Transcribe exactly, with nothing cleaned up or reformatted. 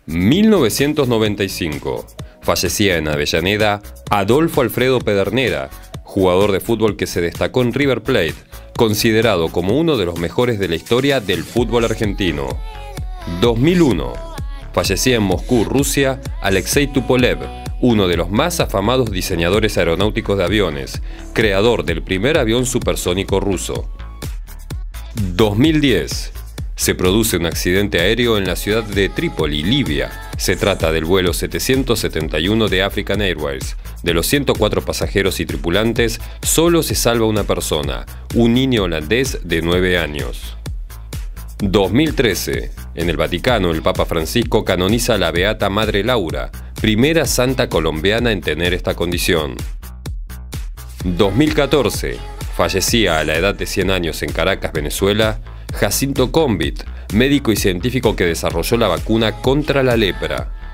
mil novecientos noventa y cinco. Fallecía en Avellaneda Adolfo Alfredo Pedernera, jugador de fútbol que se destacó en River Plate, considerado como uno de los mejores de la historia del fútbol argentino. dos mil uno. Fallecía en Moscú, Rusia, Alexei Tupolev, uno de los más afamados diseñadores aeronáuticos de aviones, creador del primer avión supersónico ruso. dos mil diez. Se produce un accidente aéreo en la ciudad de Trípoli, Libia. Se trata del vuelo setecientos setenta y uno de African Airways. De los ciento cuatro pasajeros y tripulantes, solo se salva una persona, un niño holandés de nueve años. dos mil trece. En el Vaticano, el Papa Francisco canoniza a la Beata Madre Laura, primera santa colombiana en tener esta condición. dos mil catorce. Fallecía a la edad de cien años en Caracas, Venezuela, Jacinto Combit, médico y científico que desarrolló la vacuna contra la lepra.